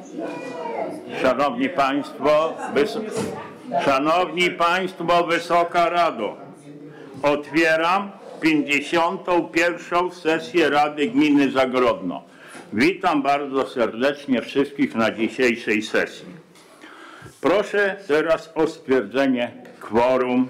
Szanowni Państwo, Wysoka Rado, otwieram 51. sesję Rady Gminy Zagrodno. Witam bardzo serdecznie wszystkich na dzisiejszej sesji. Proszę teraz o stwierdzenie kworum.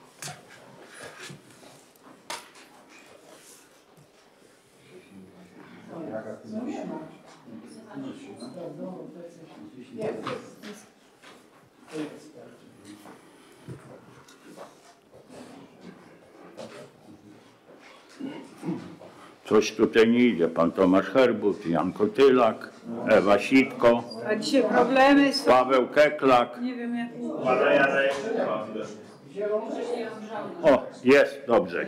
Coś tutaj nie idzie. Pan Tomasz Herbut, Jan Kotylak, Ewa Sitko, a dzisiaj problemy są. Paweł Keklak. Nie wiem jak. O, jest, dobrze.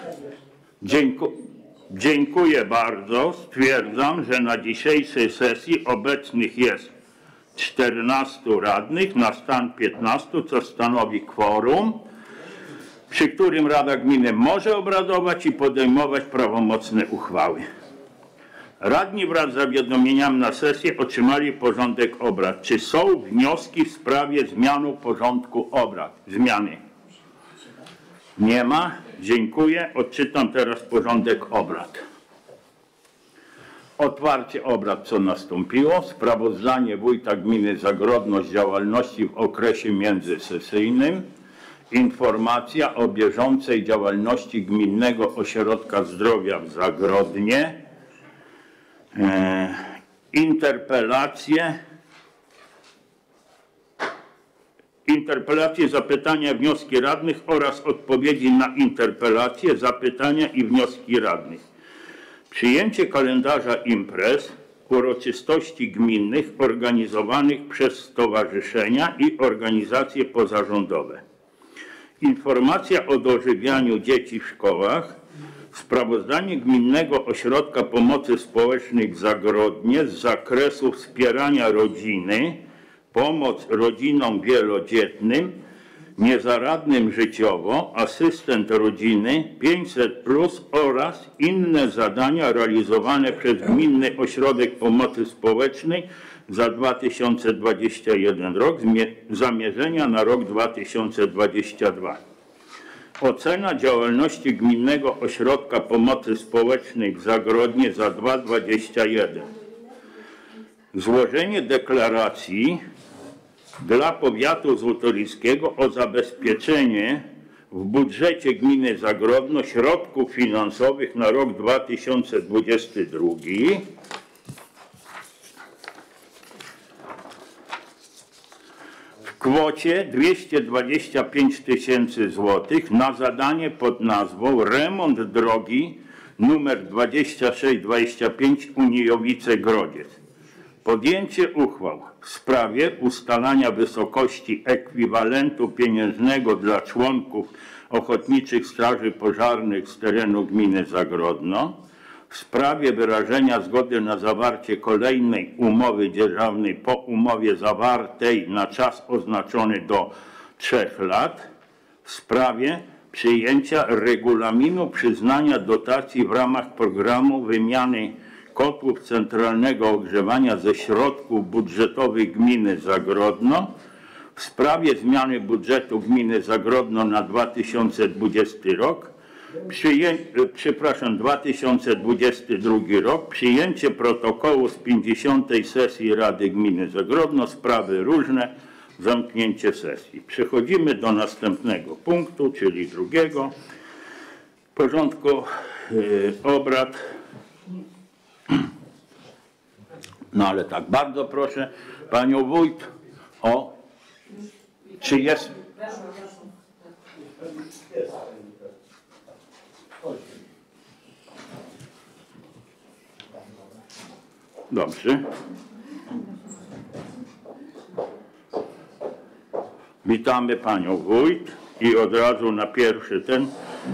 Dziękuję bardzo. Stwierdzam, że na dzisiejszej sesji obecnych jest 14 radnych na stan 15, co stanowi kworum, przy którym Rada Gminy może obradować i podejmować prawomocne uchwały. Radni wraz z zawiadomieniami na sesję otrzymali porządek obrad. Czy są wnioski w sprawie zmiany porządku obrad? Zmiany? Nie ma. Dziękuję. Odczytam teraz porządek obrad. Otwarcie obrad, co nastąpiło. Sprawozdanie wójta gminy Zagrodno z działalności w okresie międzysesyjnym. Informacja o bieżącej działalności Gminnego Ośrodka Zdrowia w Zagrodnie. Interpelacje, zapytania, wnioski radnych oraz odpowiedzi na interpelacje, zapytania i wnioski radnych. Przyjęcie kalendarza imprez, uroczystości gminnych organizowanych przez stowarzyszenia i organizacje pozarządowe. Informacja o dożywianiu dzieci w szkołach. Sprawozdanie Gminnego Ośrodka Pomocy Społecznej w Zagrodnie z zakresu wspierania rodziny, pomoc rodzinom wielodzietnym, niezaradnym życiowo, asystent rodziny 500+ oraz inne zadania realizowane przez Gminny Ośrodek Pomocy Społecznej za 2021 rok, zamierzenia na rok 2022. Ocena działalności Gminnego Ośrodka Pomocy Społecznej w Zagrodnie za 2021. Złożenie deklaracji dla powiatu złotoryskiego o zabezpieczenie w budżecie gminy Zagrodno środków finansowych na rok 2022 w kwocie 225 000 złotych na zadanie pod nazwą remont drogi nr 2625 Unijowice-Grodziec. Podjęcie uchwał w sprawie ustalania wysokości ekwiwalentu pieniężnego dla członków Ochotniczych Straży Pożarnych z terenu gminy Zagrodno, w sprawie wyrażenia zgody na zawarcie kolejnej umowy dzierżawnej po umowie zawartej na czas oznaczony do 3 lat, w sprawie przyjęcia regulaminu przyznania dotacji w ramach programu wymiany kotłów centralnego ogrzewania ze środków budżetowych gminy Zagrodno, w sprawie zmiany budżetu gminy Zagrodno na 2020 rok, 2022 rok, przyjęcie protokołu z 50. sesji Rady Gminy Zagrodno, sprawy różne, zamknięcie sesji. Przechodzimy do następnego punktu, czyli drugiego porządku obrad. No ale tak, bardzo proszę panią wójt o, czy jest... Dobrze. Witamy panią wójt i od razu na pierwszy ten...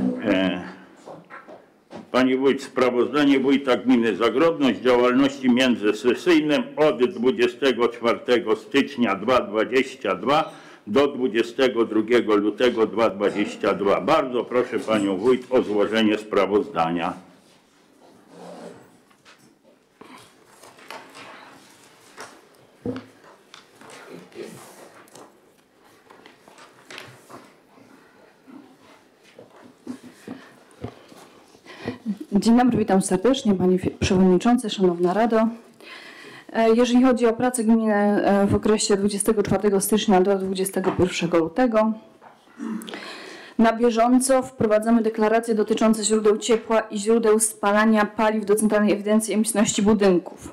Pani wójt, sprawozdanie wójta gminy Zagrodno z działalności międzysesyjnej od 24 stycznia 2022 do 22 lutego 2022. Bardzo proszę panią wójt o złożenie sprawozdania. Dzień dobry, witam serdecznie Pani Przewodniczący, Szanowna Rado. Jeżeli chodzi o pracę gminy w okresie 24 stycznia do 21 lutego, na bieżąco wprowadzamy deklaracje dotyczące źródeł ciepła i źródeł spalania paliw do Centralnej Ewidencji Emisyjności Budynków.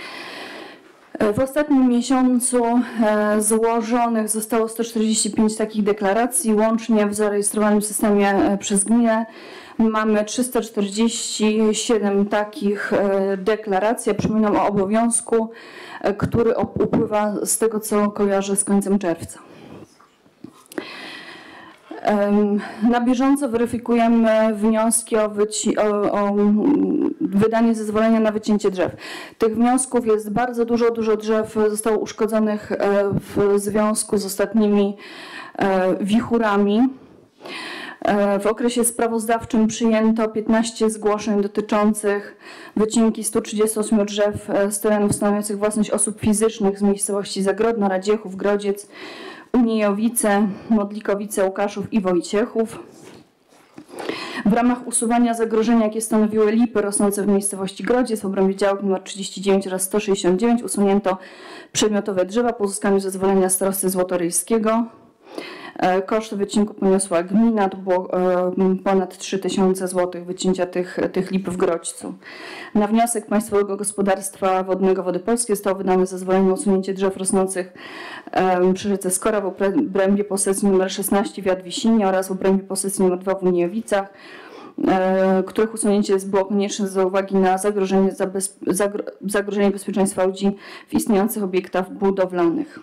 W ostatnim miesiącu złożonych zostało 145 takich deklaracji. Łącznie w zarejestrowanym systemie przez gminę mamy 347 takich deklaracji. Ja przypominam o obowiązku, który upływa z tego, co kojarzę, z końcem czerwca. Na bieżąco weryfikujemy wnioski o wydanie zezwolenia na wycięcie drzew. Tych wniosków jest bardzo dużo. Dużo drzew zostało uszkodzonych w związku z ostatnimi wichurami. W okresie sprawozdawczym przyjęto 15 zgłoszeń dotyczących wycinki 138 drzew z terenów stanowiących własność osób fizycznych z miejscowości Zagrodno, Radziechów, Grodziec, Uniejowice, Modlikowice, Łukaszów i Wojciechów. W ramach usuwania zagrożenia, jakie stanowiły lipy rosnące w miejscowości Grodziec w obrębie działek nr 39 oraz 169 usunięto przedmiotowe drzewa po uzyskaniu zezwolenia starosty złotoryjskiego. Koszt wycinku poniosła gmina, to było ponad 3000 zł wycięcia tych lip w Grodźcu. Na wniosek Państwowego Gospodarstwa Wodnego Wody Polskie zostało wydane zezwolenie na usunięcie drzew rosnących przy rzece Skora w obrębie posesji nr 16 w Jadwisinie oraz w obrębie posesji nr 2 w Uniejowicach, których usunięcie było konieczne z uwagi na zagrożenie bezpieczeństwa ludzi w istniejących obiektach budowlanych.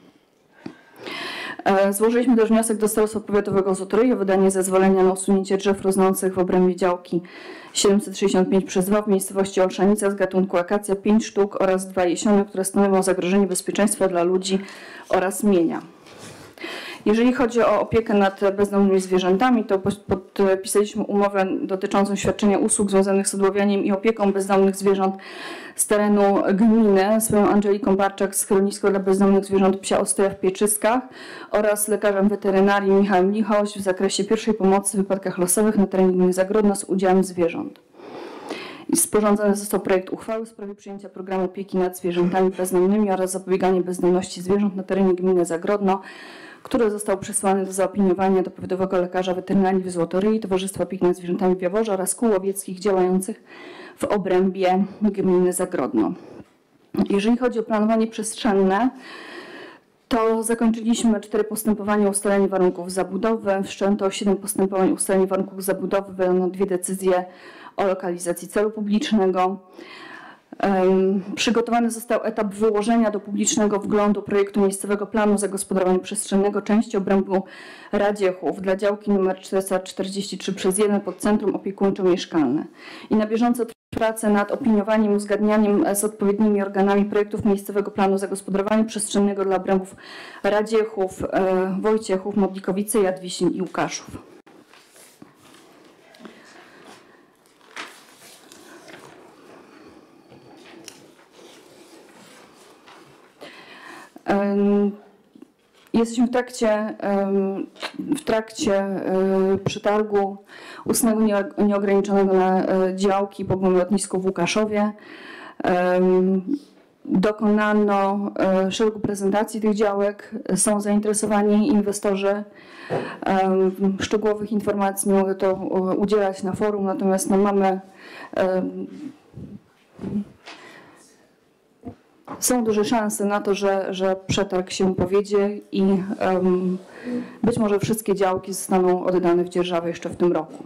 Złożyliśmy też wniosek do Starostwa Powiatowego Złotoryi o wydanie zezwolenia na usunięcie drzew rosnących w obrębie działki 765/2 w miejscowości Olszanica z gatunku akacja 5 sztuk oraz 2 jesiony, które stanowią zagrożenie bezpieczeństwa dla ludzi oraz mienia. Jeżeli chodzi o opiekę nad bezdomnymi zwierzętami, to podpisaliśmy umowę dotyczącą świadczenia usług związanych z odławianiem i opieką bezdomnych zwierząt z terenu gminy z panią Angeliką Barczak z schronisko dla bezdomnych zwierząt Psia Ostoja w Pieczyskach oraz lekarzem weterynarii Michałem Lichoś w zakresie pierwszej pomocy w wypadkach losowych na terenie gminy Zagrodno z udziałem zwierząt. I sporządzony został projekt uchwały w sprawie przyjęcia programu opieki nad zwierzętami bezdomnymi oraz zapobiegania bezdomności zwierząt na terenie gminy Zagrodno, który został przesłany do zaopiniowania do powiatowego lekarza weterynarii w Złotoryi, Towarzystwa Opieki nad Zwierzętami w Jaworze oraz kół łowieckich działających w obrębie gminy Zagrodno. Jeżeli chodzi o planowanie przestrzenne, to zakończyliśmy 4 postępowania o ustalenie warunków zabudowy, wszczęto 7 postępowań o ustalenie warunków zabudowy, wydano 2 decyzje o lokalizacji celu publicznego. Przygotowany został etap wyłożenia do publicznego wglądu projektu miejscowego planu zagospodarowania przestrzennego części obrębu Radziechów dla działki nr 443/1 pod centrum opiekuńczo-mieszkalne. I na bieżąco pracę nad opiniowaniem i uzgadnianiem z odpowiednimi organami projektów miejscowego planu zagospodarowania przestrzennego dla obrębów Radziechów, Wojciechów, Modlikowice, Jadwisin i Łukaszów. Jesteśmy w trakcie przetargu ustnego nieograniczonego na działki po lotnisku w Łukaszowie. Dokonano szeregu prezentacji tych działek. Są zainteresowani inwestorzy. Szczegółowych informacji nie mogę to udzielać na forum, natomiast mamy są duże szanse na to, że przetarg się powiedzie i być może wszystkie działki zostaną oddane w dzierżawę jeszcze w tym roku.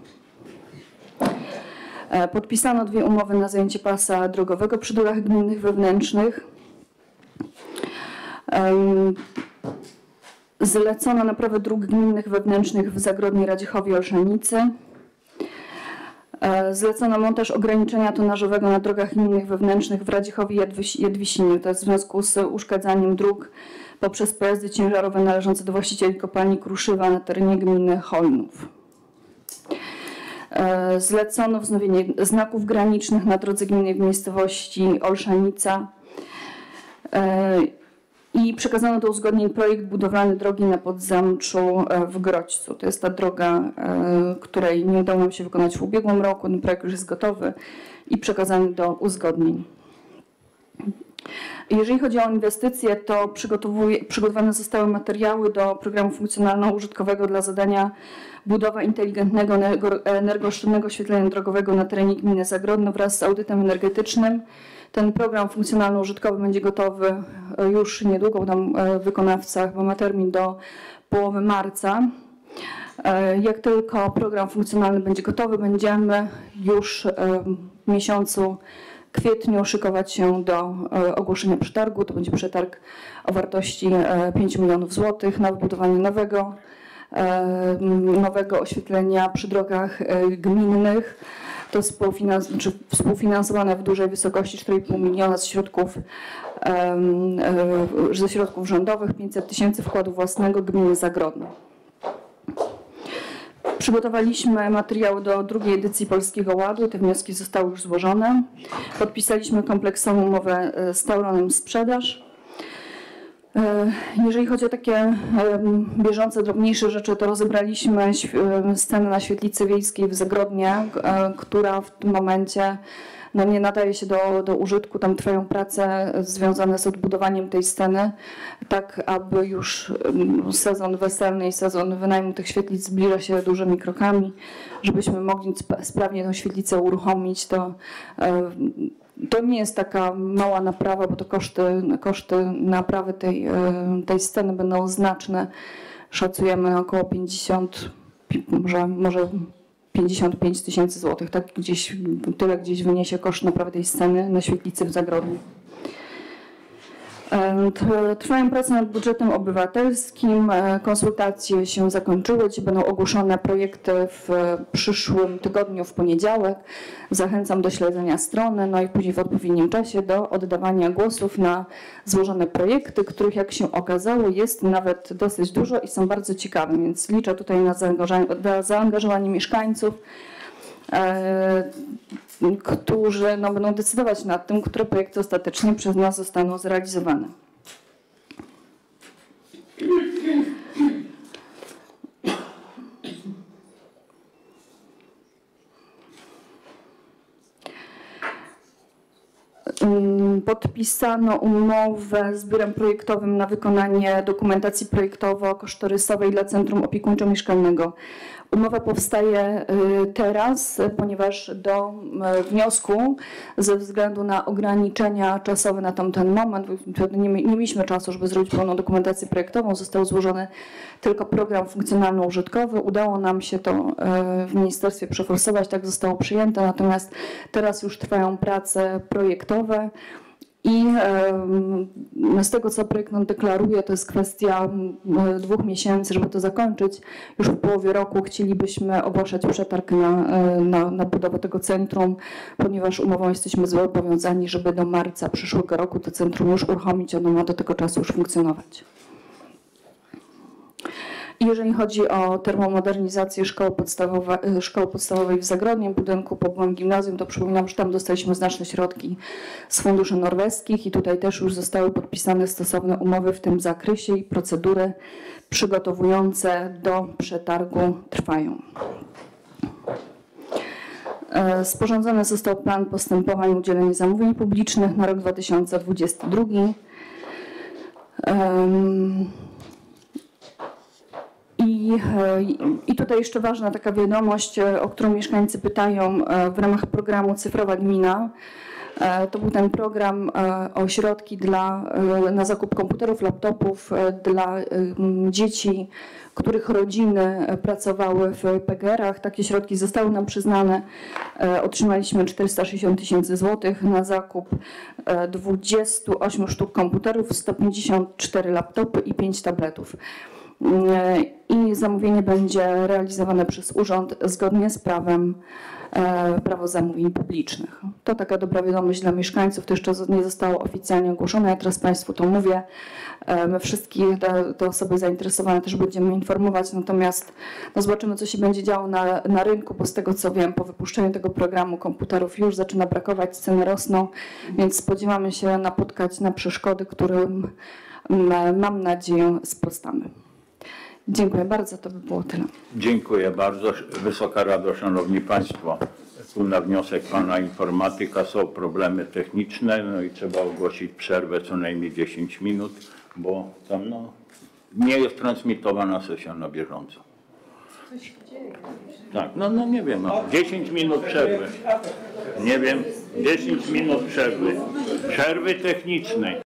Podpisano 2 umowy na zajęcie pasa drogowego przy drogach gminnych wewnętrznych. Zlecono naprawę dróg gminnych wewnętrznych w Zagrodnie, Radziechowie i Olszanicy. Zlecono montaż ograniczenia tonażowego na drogach gminnych wewnętrznych w Radziechowie i Jadwisinie. To jest w związku z uszkadzaniem dróg poprzez pojazdy ciężarowe należące do właścicieli kopalni Kruszywa na terenie gminy Chojnów. Zlecono wznowienie znaków granicznych na drodze gminnej w miejscowości Olszanica. I przekazano do uzgodnień projekt budowlany drogi na Podzamczu w Grodźcu. To jest ta droga, której nie udało nam się wykonać w ubiegłym roku. Ten projekt już jest gotowy i przekazany do uzgodnień. Jeżeli chodzi o inwestycje, to przygotowane zostały materiały do programu funkcjonalno-użytkowego dla zadania budowa inteligentnego, energooszczędnego oświetlenia drogowego na terenie gminy Zagrodno wraz z audytem energetycznym. Ten program funkcjonalno-użytkowy będzie gotowy już niedługo, tam wykonawca chyba ma termin do połowy marca. Jak tylko program funkcjonalny będzie gotowy, będziemy już w miesiącu kwietniu szykować się do ogłoszenia przetargu. To będzie przetarg o wartości 5 milionów złotych na wybudowanie nowego oświetlenia przy drogach gminnych. To współfinansowane w dużej wysokości 4,5 miliona ze środków rządowych, 500 tysięcy wkładu własnego gminy Zagrodno. Przygotowaliśmy materiały do drugiej edycji Polskiego Ładu. Te wnioski zostały już złożone. Podpisaliśmy kompleksową umowę z Tauronem Sprzedaż. Jeżeli chodzi o takie bieżące, drobniejsze rzeczy, to rozebraliśmy scenę na świetlicy wiejskiej w Zagrodnie, która w tym momencie nie nadaje się do użytku. Tam trwają prace związane z odbudowaniem tej sceny, tak aby już sezon weselny i sezon wynajmu tych świetlic zbliża się dużymi krokami, żebyśmy mogli sprawnie tę świetlicę uruchomić. To nie jest taka mała naprawa, bo to koszty naprawy tej sceny będą znaczne. Szacujemy około 50, może 55 tysięcy złotych. Tak tyle gdzieś wyniesie koszt naprawy tej sceny na świetlicy w Zagrodniu. Trwają prace nad budżetem obywatelskim. Konsultacje się zakończyły. Dziś będą ogłoszone projekty w przyszłym tygodniu, w poniedziałek. Zachęcam do śledzenia strony, no i później w odpowiednim czasie do oddawania głosów na złożone projekty, których jak się okazało jest nawet dosyć dużo i są bardzo ciekawe, więc liczę tutaj na zaangażowanie mieszkańców, którzy będą decydować nad tym, które projekty ostatecznie przez nas zostaną zrealizowane. Podpisano umowę z biurem projektowym na wykonanie dokumentacji projektowo-kosztorysowej dla Centrum Opiekuńczo-Mieszkalnego. Umowa powstaje teraz, ponieważ do wniosku ze względu na ograniczenia czasowe na tamten moment, nie mieliśmy czasu, żeby zrobić pełną dokumentację projektową, został złożony tylko program funkcjonalno-użytkowy. Udało nam się to w ministerstwie przeforsować, tak zostało przyjęte, natomiast teraz już trwają prace projektowe. I z tego, co projektant deklaruje, to jest kwestia 2 miesięcy, żeby to zakończyć. Już w połowie roku chcielibyśmy ogłaszać przetarg na budowę tego centrum, ponieważ umową jesteśmy zobowiązani, żeby do marca przyszłego roku to centrum już uruchomić, ono ma do tego czasu już funkcjonować. I jeżeli chodzi o termomodernizację szkoły podstawowej w Zagrodnie, budynku po byłym gimnazjum, to przypominam, że tam dostaliśmy znaczne środki z funduszy norweskich i tutaj też już zostały podpisane stosowne umowy w tym zakresie i procedury przygotowujące do przetargu trwają. Sporządzony został plan postępowań udzielenia zamówień publicznych na rok 2022. I tutaj jeszcze ważna taka wiadomość, o którą mieszkańcy pytają w ramach programu Cyfrowa Gmina. To był ten program o środki na zakup komputerów, laptopów dla dzieci, których rodziny pracowały w PGR-ach. Takie środki zostały nam przyznane. Otrzymaliśmy 460 tysięcy złotych na zakup 28 sztuk komputerów, 154 laptopy i 5 tabletów. i zamówienie będzie realizowane przez urząd zgodnie z prawem, prawo zamówień publicznych. To taka dobra wiadomość dla mieszkańców, to jeszcze nie zostało oficjalnie ogłoszone, ja teraz Państwu to mówię. My wszystkich, te osoby zainteresowane też będziemy informować, natomiast no zobaczymy, co się będzie działo na rynku, bo z tego co wiem, po wypuszczeniu tego programu komputerów już zaczyna brakować, ceny rosną, więc spodziewamy się napotkać na przeszkody, którym mam nadzieję sprostamy. Dziękuję bardzo, to by było tyle. Dziękuję bardzo. Wysoka Rado, Szanowni Państwo, tu na wniosek Pana Informatyka są problemy techniczne, no i trzeba ogłosić przerwę co najmniej 10 minut, bo tam nie jest transmitowana sesja na bieżąco. Tak, no nie wiem, 10 minut przerwy. Nie wiem, 10 minut przerwy. Przerwy technicznej.